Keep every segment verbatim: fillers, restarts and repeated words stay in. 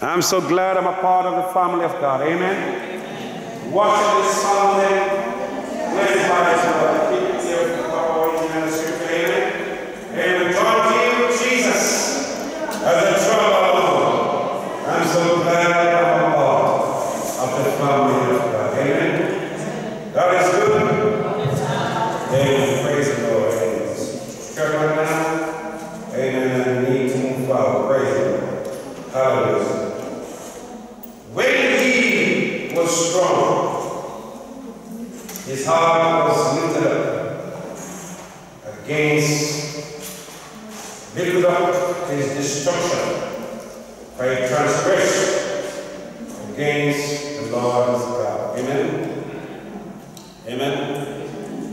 I'm so glad I'm a part of the family of God. Amen. Watching this Sunday, blessed by His word. Keep it here for our in the scripture. Amen. Amen. John to you, Jesus, as a trouble alone. I'm so glad I'm a part of the family of God. Amen. God is good. Amen. Praise the Lord. Amen. Scripture right now. Amen. I need to move forward. Praise the Lord. Hallelujah. When he was strong, his heart was lifted up against, lifted up his destruction by a transgression against the Lord's God. Amen. Amen.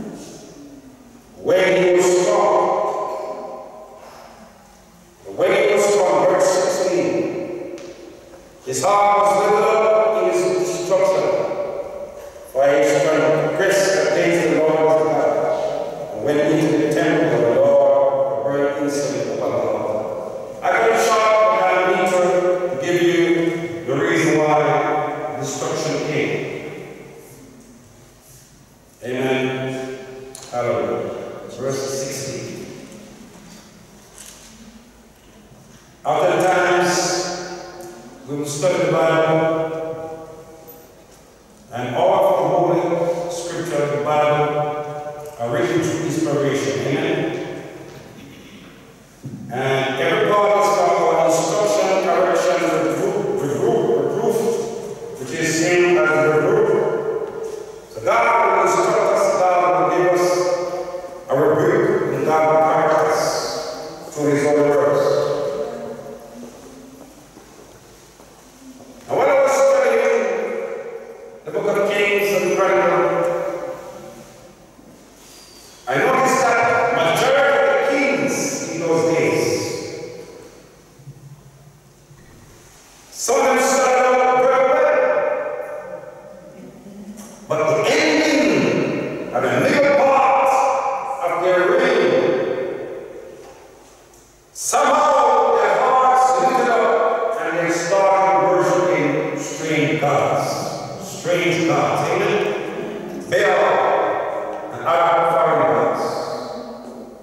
When he was strong, when he was strong, verse sixteen, his heart was lifted up in his destruction, for he transgressed against the Lord's God, and went into the temple of the Lord, burned incense upon the altar. I got short, but I need to give you the reason why destruction came. Amen. Hallelujah. Verse sixteen. Oftentimes, we will study the Bible, and all of the Holy Scripture of the Bible are written through inspiration. Amen. And every part is for instruction, correction, reproof, reproof, reproof, which is same as reproof. So God will instruct us, God will give us a rebuke, and God will correct us through His own words. And when I was studying the book of Kings and Chronicles, I noticed that majority of the kings in those days, some of them started out very well, but the ending and the middle part of their reign, somehow their hearts lifted up and they started worshiping strange gods, strange gods, amen? Baal and other foreign gods.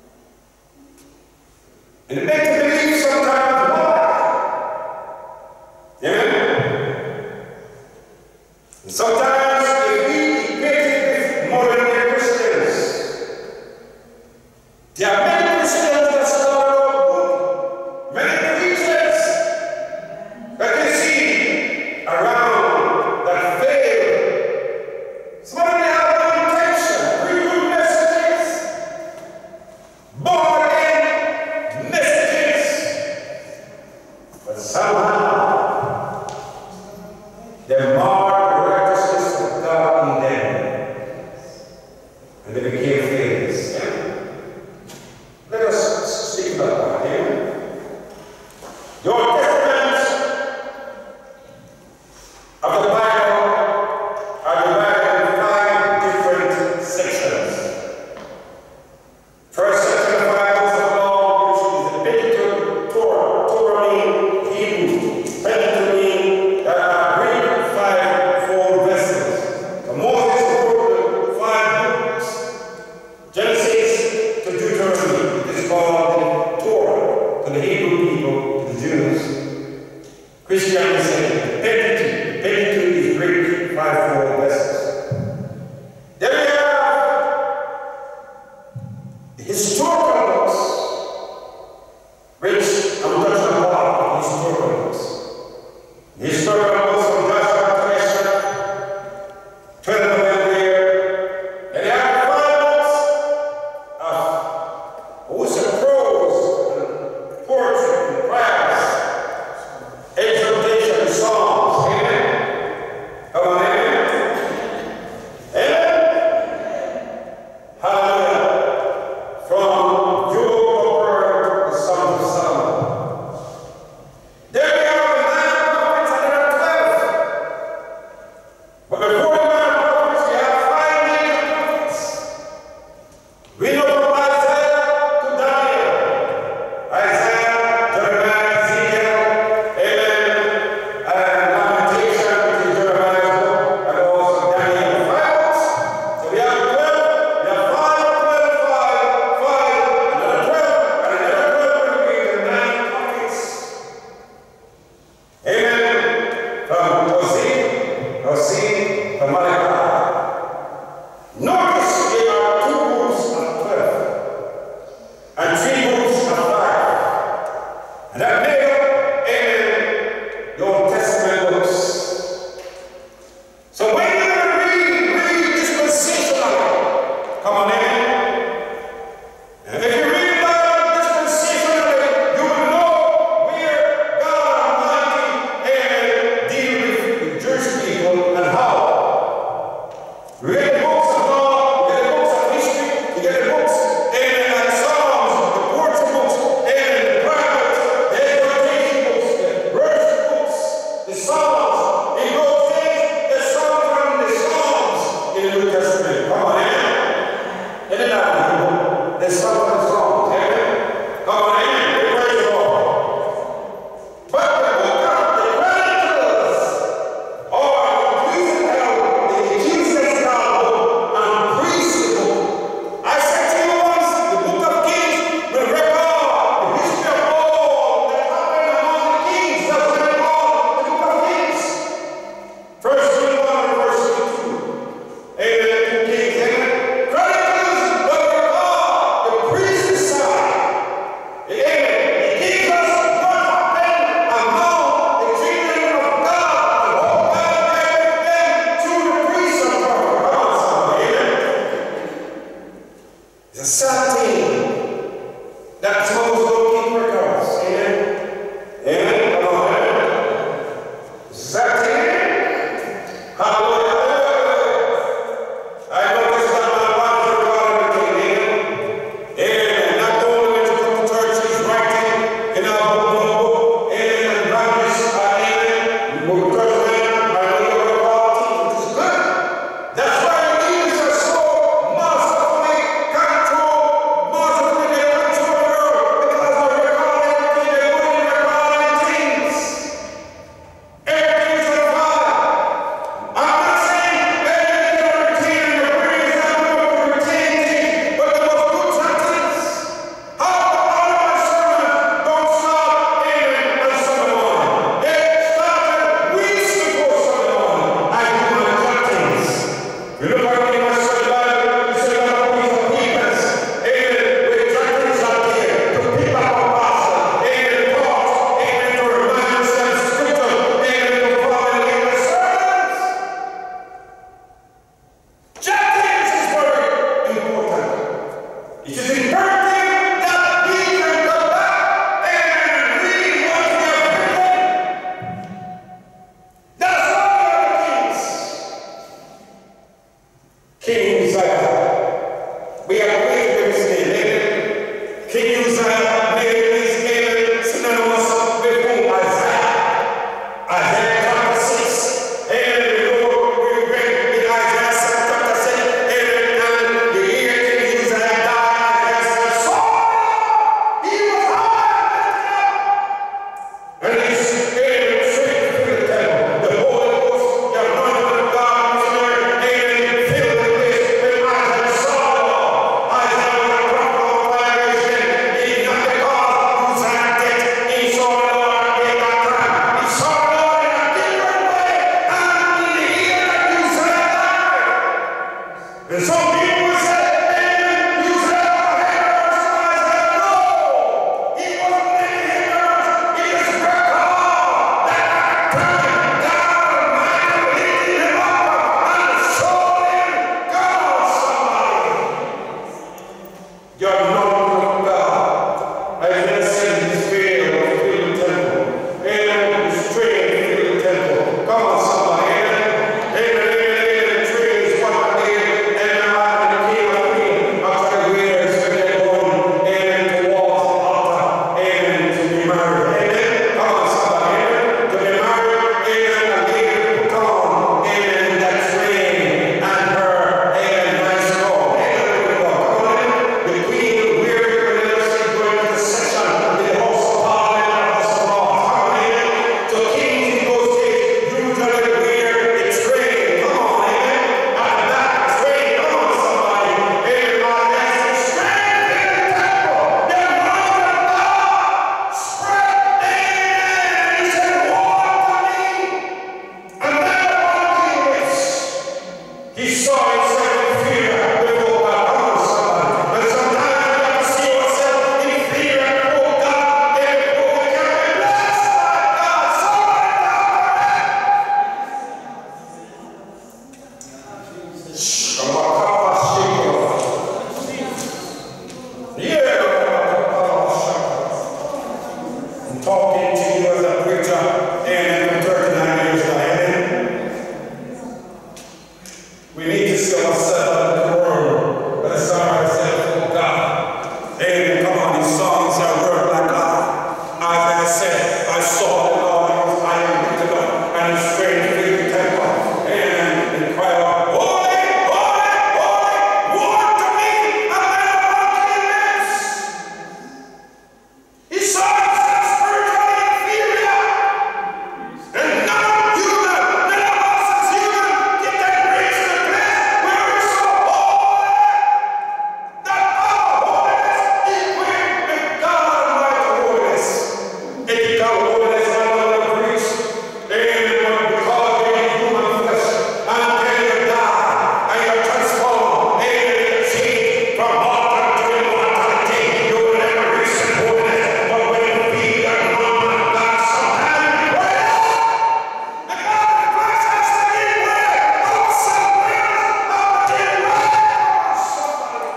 And it makes you believe sometimes why. Amen? And sometimes if we equate with modern day Christians, there are many Christians that start out good, many preachers that you see around that fail. Some of them have no intention, pretty good messages, born again messages, but somehow they marred the righteousness of God in them, and they became failures. Let us speak about that. Amen. The Old Testament of the Bible are divided into five different sections. First section of the Bible is the law, which is the Pentateuch, Torah, Torah means Hebrew, Pentateuch means uh, Greek, five, four vessels. So Moses wrote the five books, Genesis to Deuteronomy. It is called the Torah to the Hebrew people, to the Jews. Christianity said the Pentateuch. The Pentateuch is Greek, five, four vessels. Then we have the historical books, which I'm touching upon the historical books. The historical books from Joshua to Esther, twelve of them there. And they have five books of also prose and poetry and prayers, exhortation, songs. Amen. Amen. For thirty-nine years now. Amen. We need to see ourselves in the world. Let us see ourselves, oh God. Amen. Come on, these songs are word like God. As I said, I saw the Lord, I was high and lifted up, and his strange filled the temple. Amen. And cry out, holy, holy, holy, woe to me, and I am uncleanness. He saw himself spiritually inferior. And none of human, none of us as human, get that reach the place where we're so holy that our holiness equates with God Almighty holiness. If you got holiness and not the priest, amen, because you're in human flesh, until you die and you're transformed, amen, you're changed from mortal to immortality, you will never reach the holiness. But when you feed and hunger God, sometimes you pray, the God of Christ has to give way. Our sin wills, our dear right, our suffering.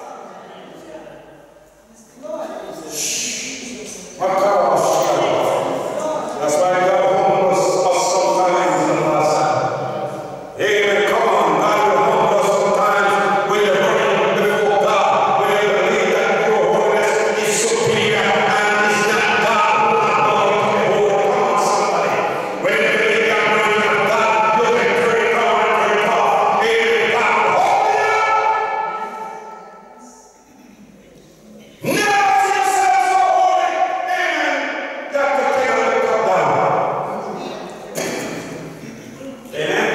My God, that's why God humbles us sometimes in the last time. Amen. Come on, God will humble us sometimes when you're running before God, when you believe that your holiness is superior and is not God who alone can hold. Come on, somebody. When you believe that anointing of God, you can turn it on and turn it off. Amen. God will hold you up. Never see yourself so holy. Amen. That the king will come down. Amen.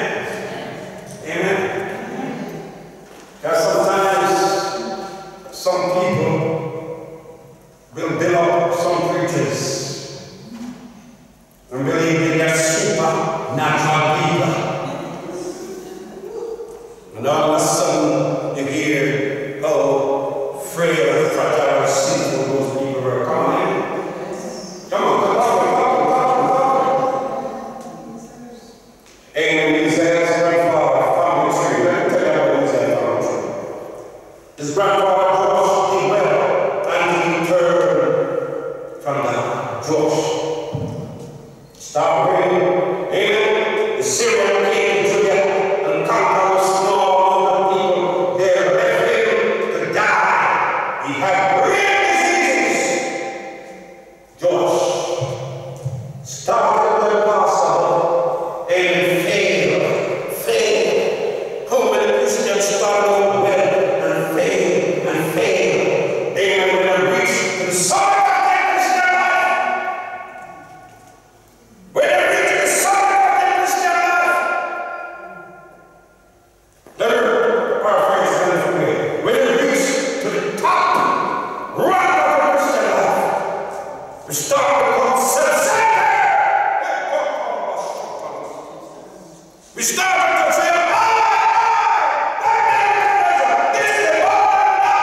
Amen. Because sometimes some people will build up some preachers and believe in their supernatural people. And all of a sudden you hear, oh, frail and fragile and sinful those people were. Come on in. Come on, come on, come on, come on, come on. Amen. Isaiah's grandfather found a tree. Let me tell you about Isaiah found a tree. His grandfather Josh did well and he returned from the Josh. Stop raining. Amen. The Syrian came to get and conquer a small amount of people. They left him to die. He had great diseases. Josh started the gospel and failed, failed. How many Christians started out well and failed and failed? And when they reached to the summit of their Christian life, when they reached the summit of their Christian life, let her paraphrase it a different way. When they reached to the top rock of their Christian life, we start to become self-centered. We started to say, I, I, I, this is the Lord,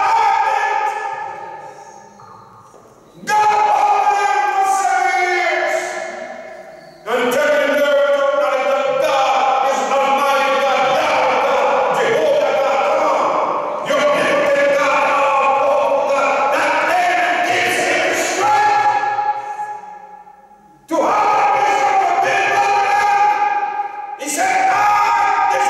God opened them for seven years and telling them that God is Almighty God, Yahweh God, Jehovah God. Come on, you're omnipotent God, all-powerful God. That man gives him the strength to have a wisdom to build on them. He said, I, this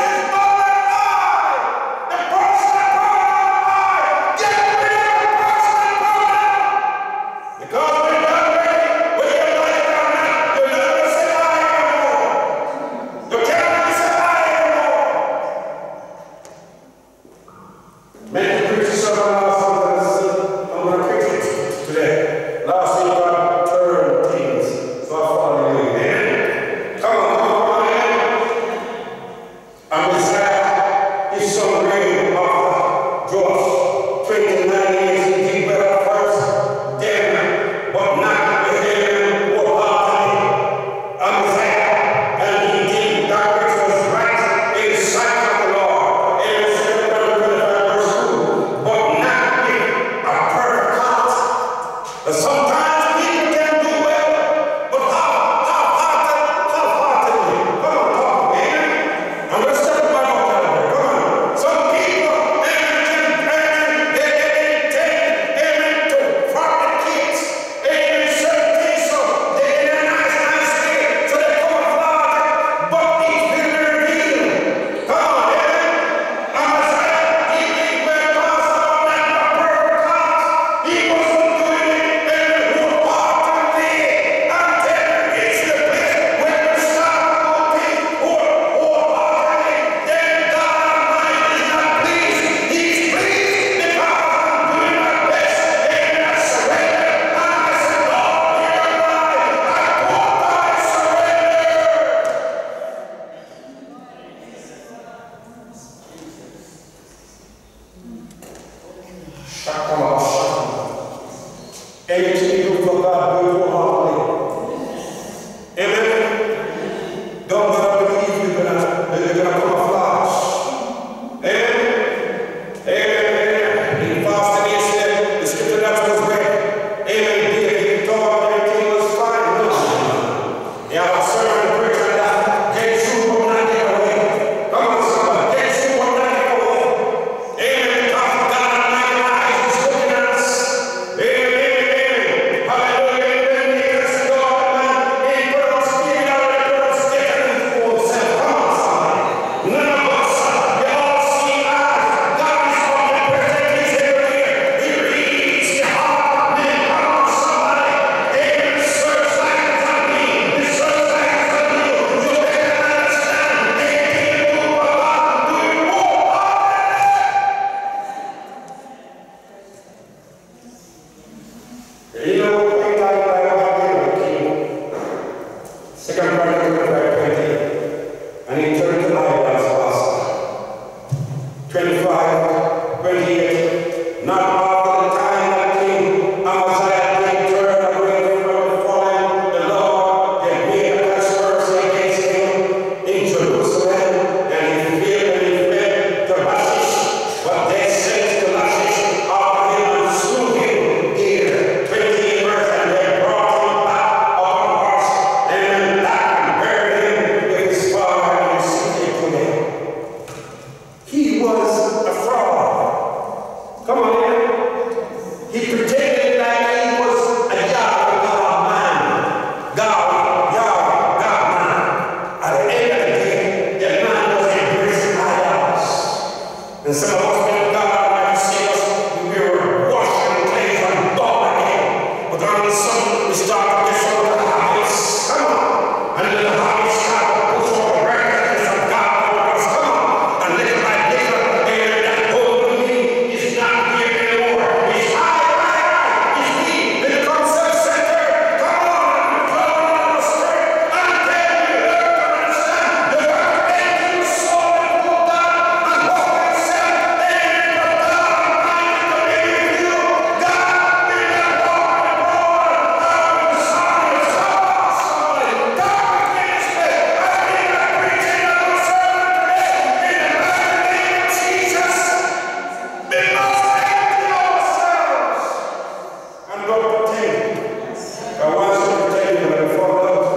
Second Chronicles twenty, and he turned to idols also. twenty-five, twenty-eight, not after the time that King Amaziah did turn away from the fallen, the Lord had made a conspiracy against him in Jerusalem, and he fled and he fled to Lachish, but they sent to Lachish after him and slew him here, twenty years, and they brought him back upon a horse, and went back and buried him with his father in the city today. He was a fraud. Come on in. He pretended like he was a Yahweh God man. God, Yahweh God man. At the end of the day, the man was embracing idols. And some of us when God might see us, we were washed and cleansed and born again. But all of a sudden, we start to get some of the habits. Come on. And then the habits start to push all the recklessness of God over us. Come on. And little by little, and that hope in me is not here anymore. It's I, I, I. It's me. It becomes self-centered. Come on. Come on, the Spirit. And then you learn to understand. You got to enter your soul and go down and walk yourself. And you put down and mind to be with you. God will not walk the road out of the silence. Come on, somebody. God will get his way. I think I'm preaching on the sermon today. In the mighty name of Jesus, we must empty ourselves and not pretend. I want to pretend when I fall out.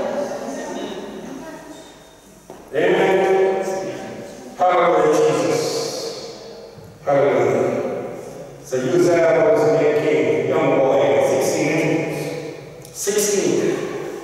Amen. Hallelujah, Jesus. Hallelujah. So Uzziah was made king, young boy, sixteen. sixteen.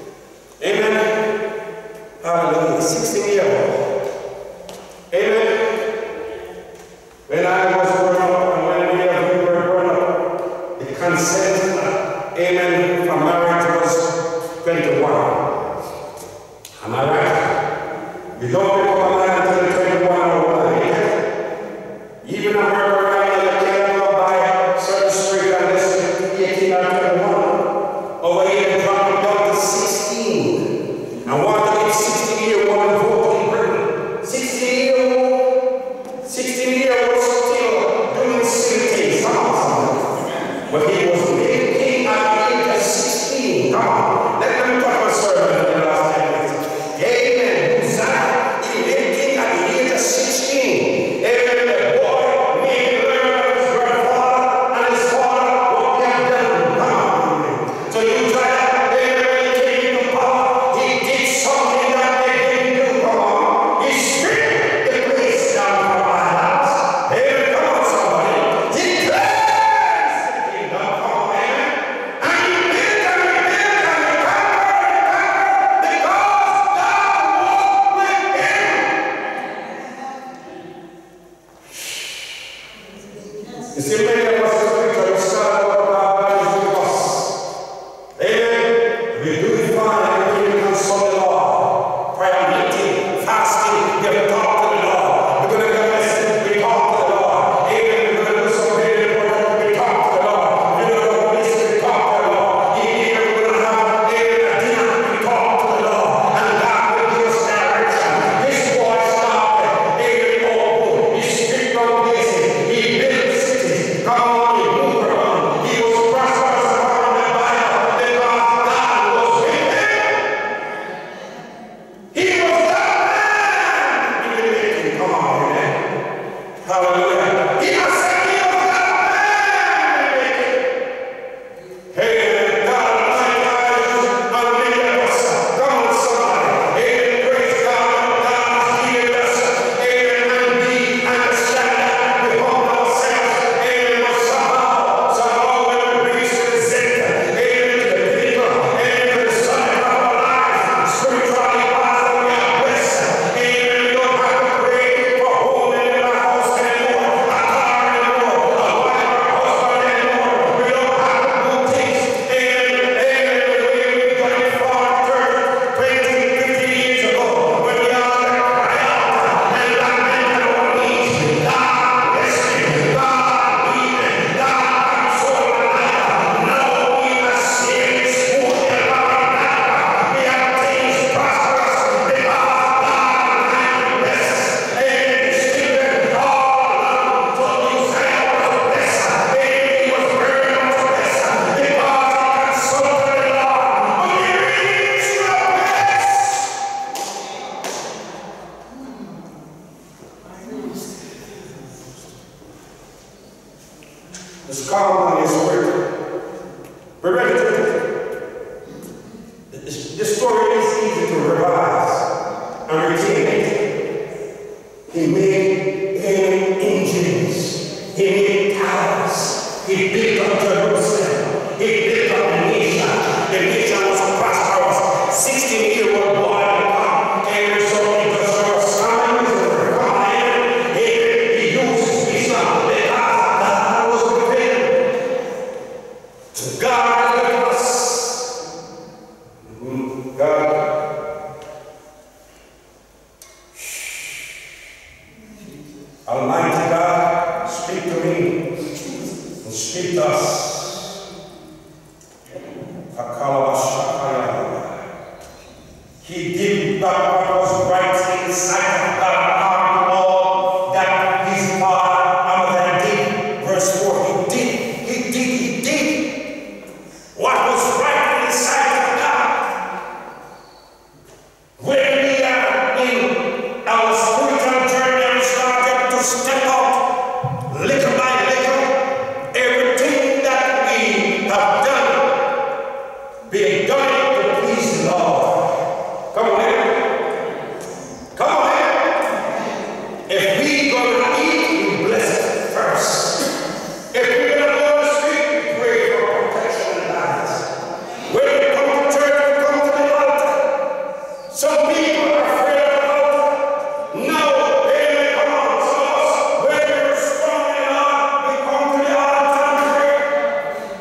Amen. Hallelujah. sixteen years old. Amen. When I was growing up and when we were growing up, the consent, amen, for marriage was twenty-one. Am I right? You don't become a man until twenty-one or one. Even a murderer right now, you cannot buy a certain street unless you're eighteen or twenty-one. Over here, they drop it down to sixteen. I want to get sixteen year one vote in Britain. sixteen year old, sixteen year old still doing silly things. Come on, somebody. But he was made king at the age of sixteen. Come on. Let me talk about sermon in the last ten minutes. Amen. Uzziah, he made did but what was right in the sight of God, and all that his father Amalek did. Verse four, he did, he did, he did what was right in the sight of God. When we are in our spiritual journey and started to step out little by little, everything that we have done, being done to please the Lord. Come on, man. Come on, man. If we go to eat, we bless it first. If we're going to go to the street, we pray for protection and guidance. When we come to church, we come to the altar. Some people are afraid of the altar. No, amen. Come on, some of us, when we're strong in God, we come to the altar and pray.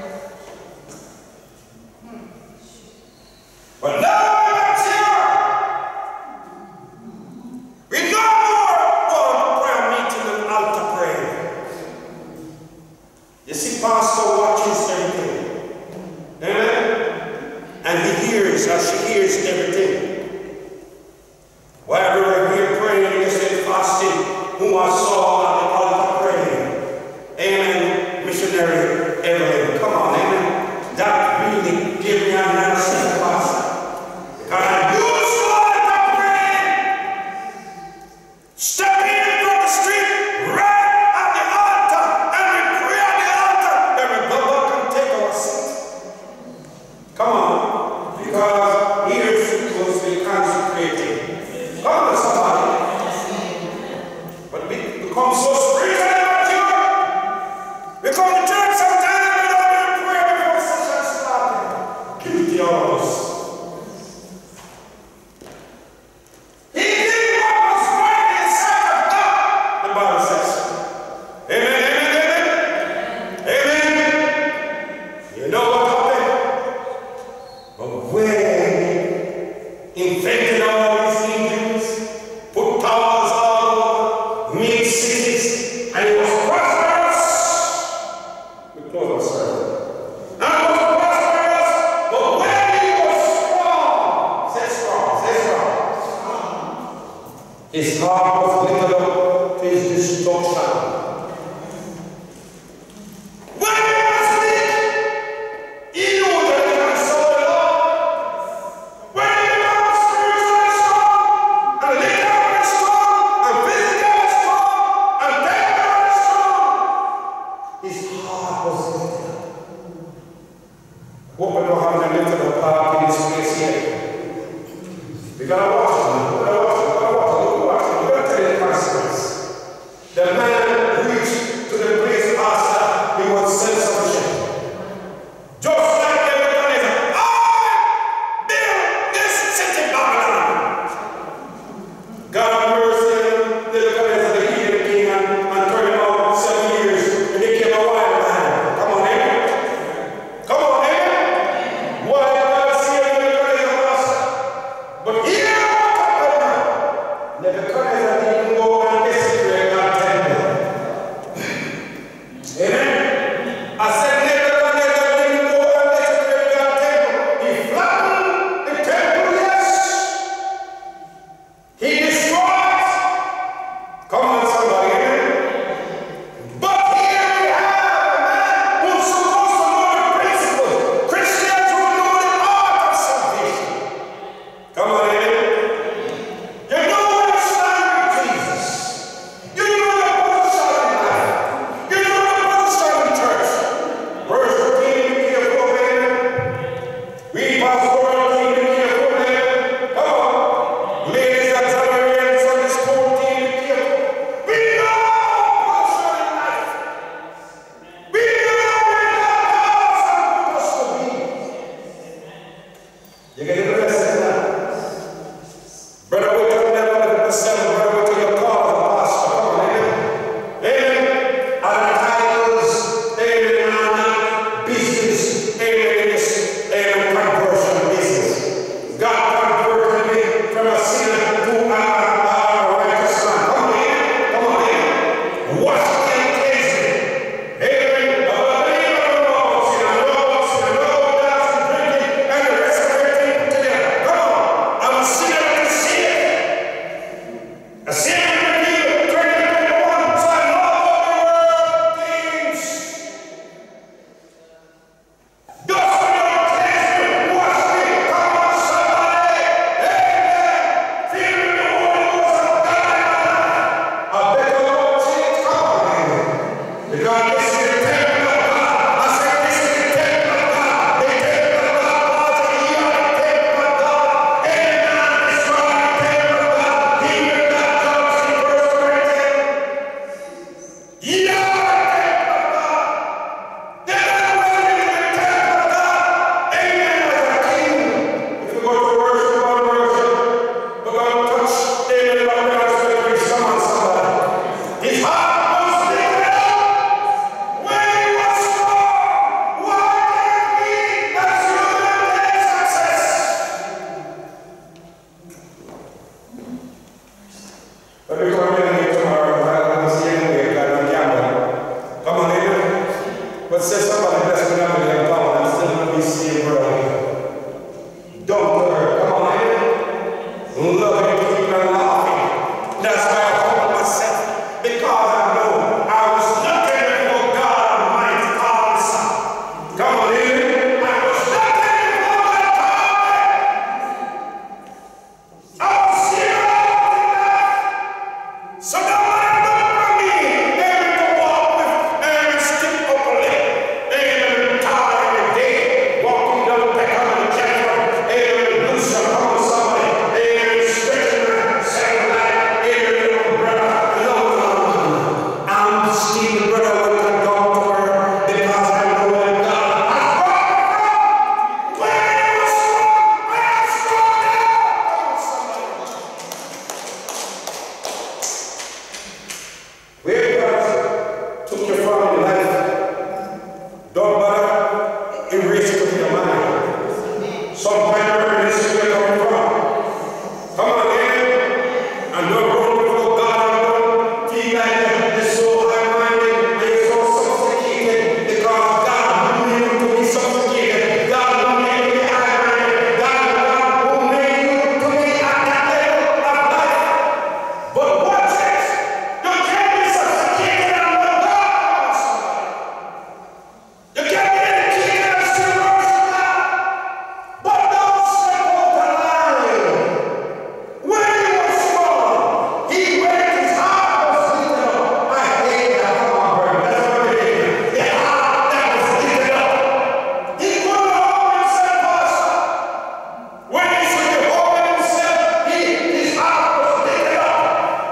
But now we're not here. We no more go to prayer meeting and altar prayer. You see, Pastor watches everything. Amen? And he hears, or she hears everything. While we were here praying, yesterday fasting, whom I saw on the altar praying. Amen. Missionary Evelyn. Come on, amen. That really gave me an answer, Pastor. Because I used to altar praying. Step in from the street, right at the altar, and we pray at the altar. Then we go back and take our seat. Come on. Because here is supposed to be consecrated. Come on, somebody. But we become so spiritual about you. We come to church sometimes and we don't even pray before the session starts. Guilty of us. He did what was right in the sight of God, the Bible says. Amen, amen, amen. Amen. You know what happened? But when he invented all these engines, put towers all over, made cities, and it was prosperous. We close our sermon. And it was prosperous, but when he was strong, say strong, say strong. His heart was lifted up to his destruction. When he was weak, he knew that he had served the Lord. When he became spiritually strong, and literally strong, and physically strong, and technically strong, his heart was lifted up. Hope I don't have to lift up a heart in this place yet. We gotta watch it, man. We gotta watch it, we gotta watch it, we gotta watch it. We gotta tell you the consequence. The man reached to the place after he was self-sufficient. Just like Nebuchadnezzar, I built this city Babylon. God have mercy, Nebuchadnezzar, the heathen king, and, and turned him out seven years, and he became a wild man. Come on, amen. Come on, amen. Why did God say Nebuchadnezzar was? But here, what happened? Nebuchadnezzar didn't go and desecrate God's temple. Amen. I said Nebuchadnezzar didn't go and desecrate God's temple. He flattened the temple, yes. He destroyed. Come on, somebody, amen. But here we have a man who's supposed to know the principles. Christians who know the art of salvation. Come on, amen. You know where you stand Let me come in here tomorrow. I don't see anything. I don't gamble. Come on, neighbor. But say somebody bless me now with their power. I'm still going to be seeing brother. Don't put her. Come on, neighbor. Love it, keep her laughing. That's why I hold myself. Because I know I was looking for God Almighty answer. Come on, neighbor. I was looking for God Almighty. I was serious. So nobody look for me. Able to walk with and stick up a leg. Able to tie every day. Walking down the back of the chapel. Able to do some come with somebody. Able to stretch my second life. Able to brother. Lord, I'm still the brother with the doctor because I know that God has brought me from where I was from. Where I was from now. Where God took you from in life, don't bother erase it from your mind. Sometimes you're this is where you're coming from. Come on, man. And don't run before God and don't feel like you're so high-minded and you're so sophisticated because God who made you to be sophisticated. God who made you to be high-minded. God, God who made you to be at that level of life. But watch it. You can't be sophisticated and know God. You can't be educated and still worship God. But don't step out the line. When he was small, he went his heart was lifted up. I hate that. Come on, brother. That's what it is. The heart that was lifted up. He couldn't hold himself, Pastor. When he should be holding himself, he, his heart was lifted up.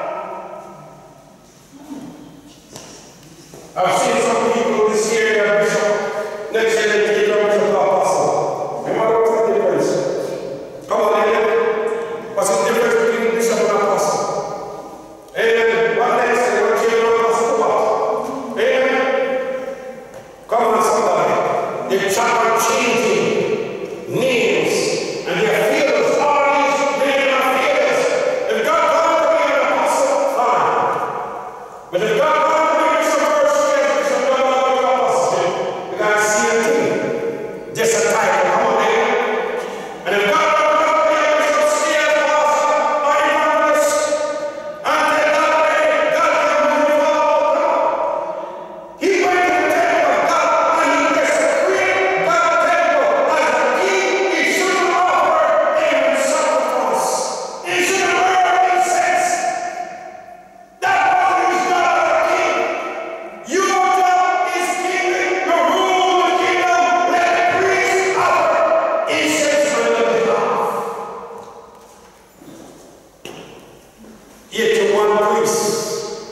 I've seen some people this year, they're bishop. Next year, they take up bishop or apostle. And what was the difference? Come on, amen. What's the difference between bishop and apostle? Amen. What next? They want to change the apostle to what? Amen. Come on, somebody. They try to changing names and their feelings. All these names are feelings. If God called to be an apostle, fine. But if God called to be a bishop first, yes, bishop, don't know what the apostle. You gotta see a thing. Just a title. Come on, amen. And if God don't call to be a bishop, stay as apostle or evangelist, until God ready, God can move you forward. He went to the temple of God and he desecrated God's temple as a king. He shouldn't offer him sacrifice. He shouldn't burn incense. That was his job as a king. Your job is kingdom. You rule the kingdom. Let the priest offer incense on your behalf. eighty-one priests.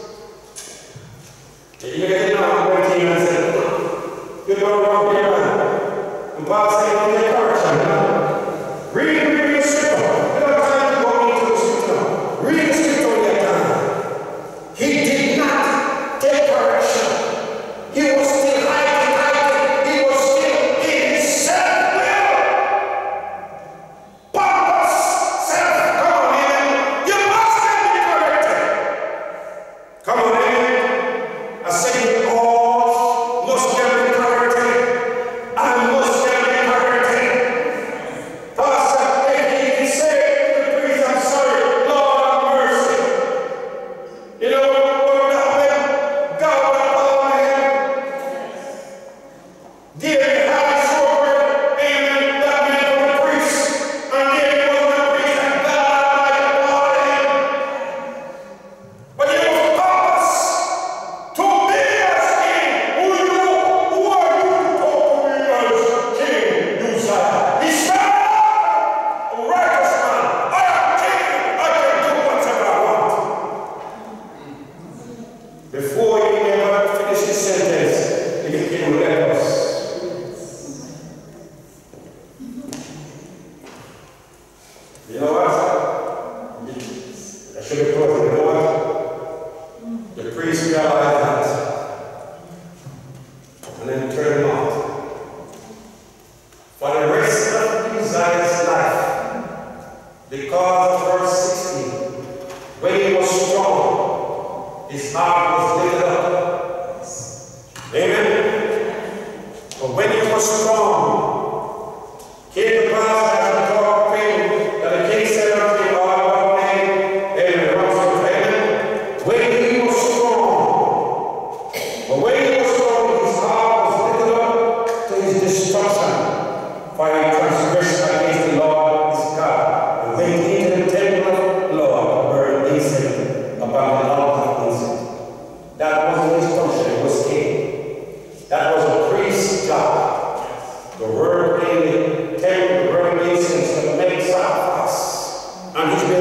You get it now, one king and said, you don't wrong here, man. And Paul said, you take correction, you know. Read, read the scripture. You don't have time to go into the scripture. Read the scripture when you have time. He did not take correction. He was still hiding, hiding. He was still in his self-will. Pompous self. Come on, man. You must be corrected. Come on, man. I say all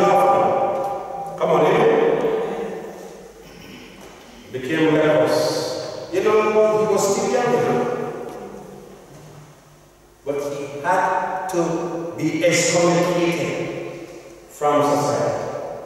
offering. Come on in. Became leprous. You know, he was still young, you know. But he had to be excommunicated from society.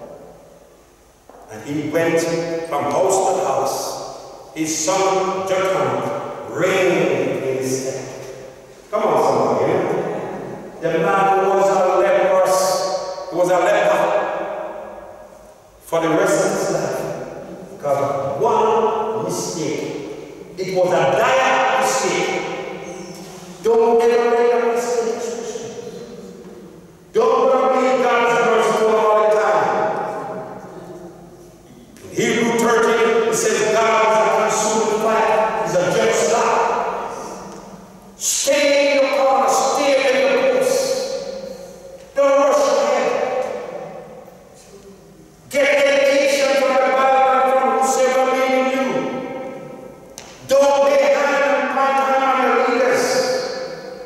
And he went from house to house. His son, Jotham, reigned in his stead. Come on, somebody. Yeah? The man was a leprous. He was a leper for the rest of his life. Because one mistake, it was a dire mistake. Don't ever make a mistake. Don't believe God's mercy all the time. In Hebrew thirteen, it says God is a consuming fire. He's a just God. Stay in your corner, stay in your place. Don't rush ahead. Get education from the Bible and from whosoever leading you. Don't lay hand and point hand on your leaders.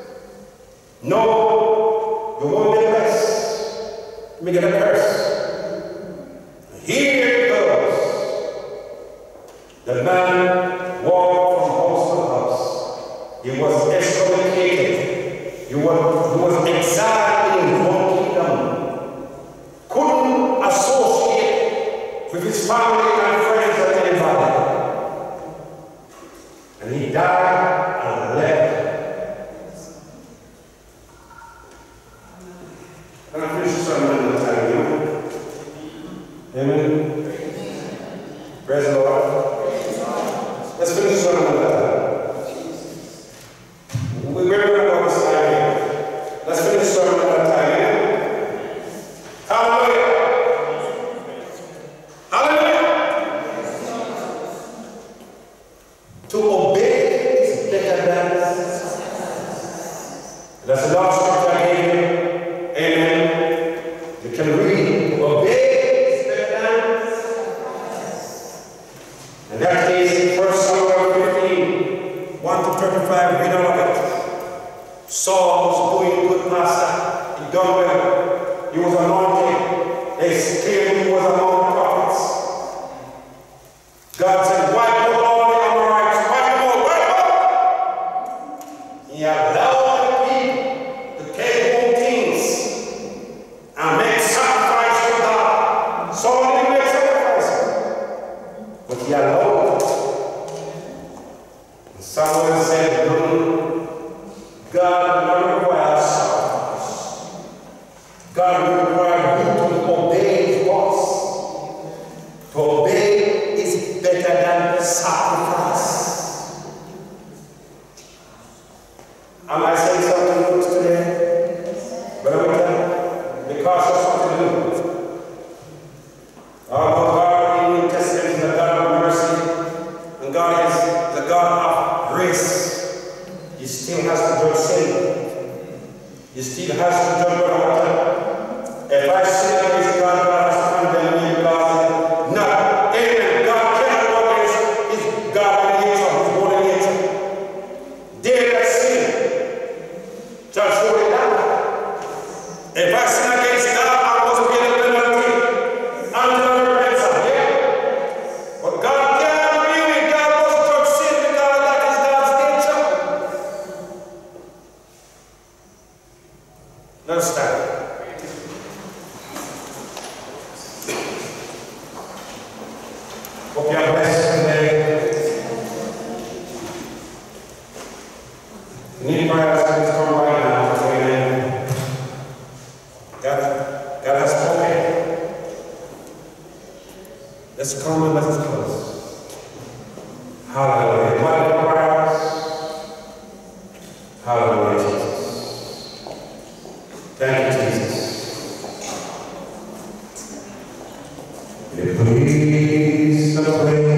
No, you won't be blessed. Let me get a curse. Here it goes. The man walked from house to house. He was excommunicated. He was, he was exiled in his own kingdom. Couldn't associate with his family and friends or anybody. And he died and left. And I finish this sermon another time, you know? Amen. Praise the Lord. Let's finish this sermon another time. We're going to go this time here. Let's finish this sermon another time, yeah? Hallelujah. Hallelujah. To obey is better than that's the last scripture I gave you. Amen. You can read. Obey is better than. And that is First Samuel fifteen, one to thirty-five. Read all of it. Saul was doing good, master. He done well. He was anointed. They claimed he was among the prophets. God said, wipe out all the Amorites. Wipe them out. Wipe out. He allowed the people to take home things and make sacrifice to God. Saul didn't make sacrifice, but he allowed it. And someone said, no, God will require sacrifice. God will require you to obey his voice. To obey is better than sacrifice. Am I saying something good today? Brother Witter, because of something new. Our God in the New Testament is a God of mercy, and God is the God of grace. He still has to judge sin. He still has to judge Brother Witter. If I sin against God, God has to condemn me because no. Amen. God cannot go against his God nature, his holy nature. They that sin shall surely die. If I sin against God, I must pay the penalty until repentance. Yeah? But God cannot really, God must judge sin because that is God's nature. Let us stand. Hope you are blessed today. You need prayers, please come right now. Amen. God, God has spoken. Let's come and let us close. Hallelujah. What are the prayers? Hallelujah, Jesus. Thank you, Jesus. Please, the